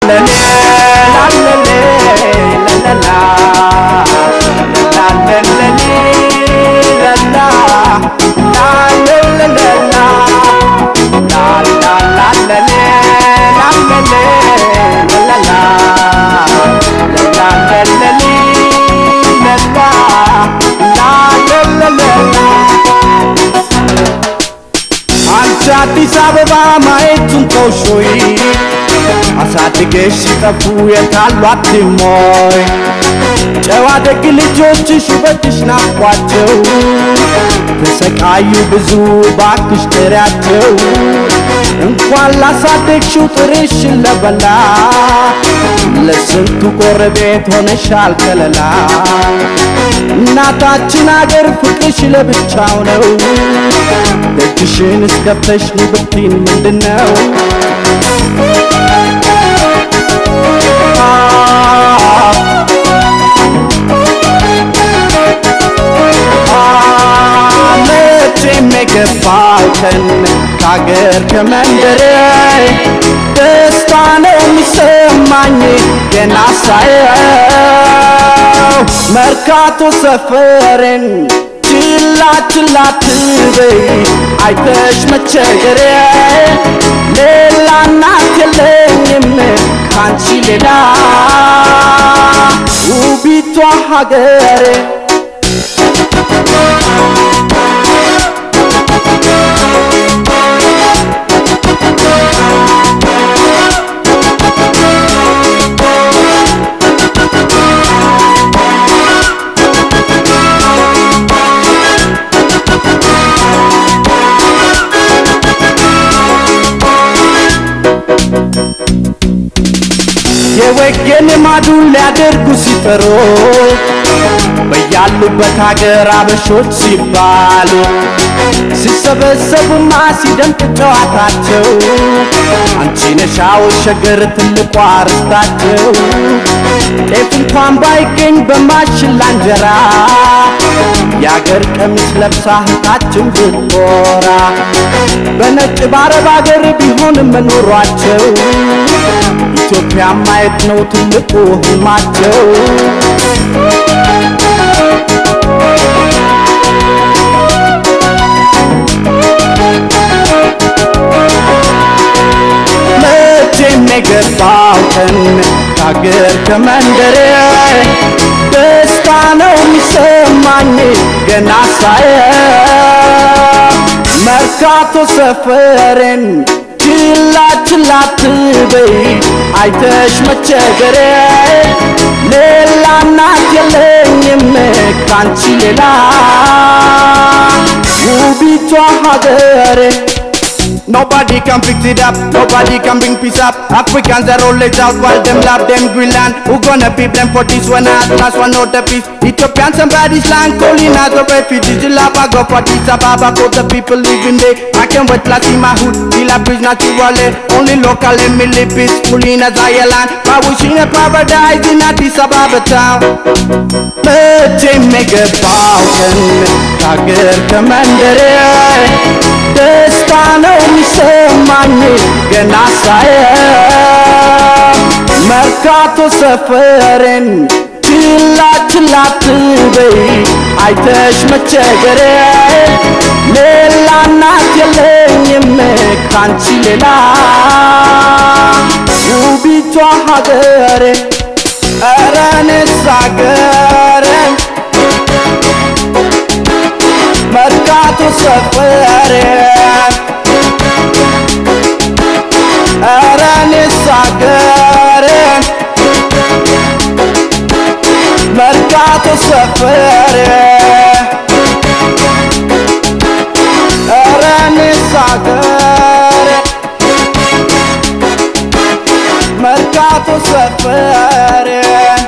አዲስ አበባ ማየቱን ተውሾይ አሳድገሽ ሲጠፉ የታሏት ሞይ ጨዋ ደግ ልጆችሽ ውበትሽ ናፍቋቸው ተሰቃዩ ብዙ ባክሽ ጥሪያቸው እንኳን ላሳደግሽው ጥርሽን ለበላ ለስንቱ ጎረቤት ሆነሻል ከለላ እናታችን አገር ፍቅርሽ ለብቻው ነው ደጅሽን እስከፍተሽ ንብርቲን ምንድነው መገፋውተን ካገር ከመንደሬ ደስታ ነው የሚሰማኝ ገና ሳየው መርካቶ ሰፈሬን ችላ ችላ ትበይ አይተሽ መቸገሬ ሌላ እናት የለኝም ካንቺ ሌላ ውቢቷ ሀገሬ የወገን ማዱን ሊያደርጉ ሲፈሩ በያሉበት ሀገር አበሾች ሲባሉ ሲሰበሰቡና ሲደምቅ ጨዋታቸው አንቺ ነሻው ሸገር ትልቋ ርስታቸው ጤፍ እንኳን ባይገኝ በማሽላ እንጀራ የአገር ቀሚስ ለብሳ እህታችን ብትኮራ በነጭ ባረብ አገር ቢሆንም መኖሯቸው ኢትዮጵያ ማየት ነው ትልቁ ህልማቸው መቼም የገባሁትን ካገር ከመንደሬ ደስታ ነው የሚሰማኝ ገና ሳየው መርካቶ ሰፈሬን ችላ ችላ ትበይ አይተሽ መቸገሬ ሌላ እናት የለኝም ካንቺ ሌላ ውቢቷ ሀገሬ Nobody can fix it up, nobody can bring peace up. Africans are always out while them love them Greenland. Who gonna beat them for this one at last one out the peace? Ethiopian somebody's land calling as a refugee. The lava go for this Ababa for the people living there. I can't wait to see my hood, till I bridge naturally. Only local and me live peacefully in a Zion. I wish in a paradise in Addis Ababa town. Mete mega fountain, Kager Commander. ደስታ ነው የሚሰማኝ ገና ሳየው መርካቶ ሰፈሬን ችላ ችላ ትበይ አይተሽ መቸገሬ ሌላ እናት የለኝም ካንቺ ሌላ ውቢቷ ሀገሬ ኧረ እኔስ ሀገሬ መርካቶ ሰፈሬ ኧረ እኔስ ሀገሬ መርካቶ ሰፈሬ ኧረ እኔስ ሀገሬ መርካቶ ሰፈሬ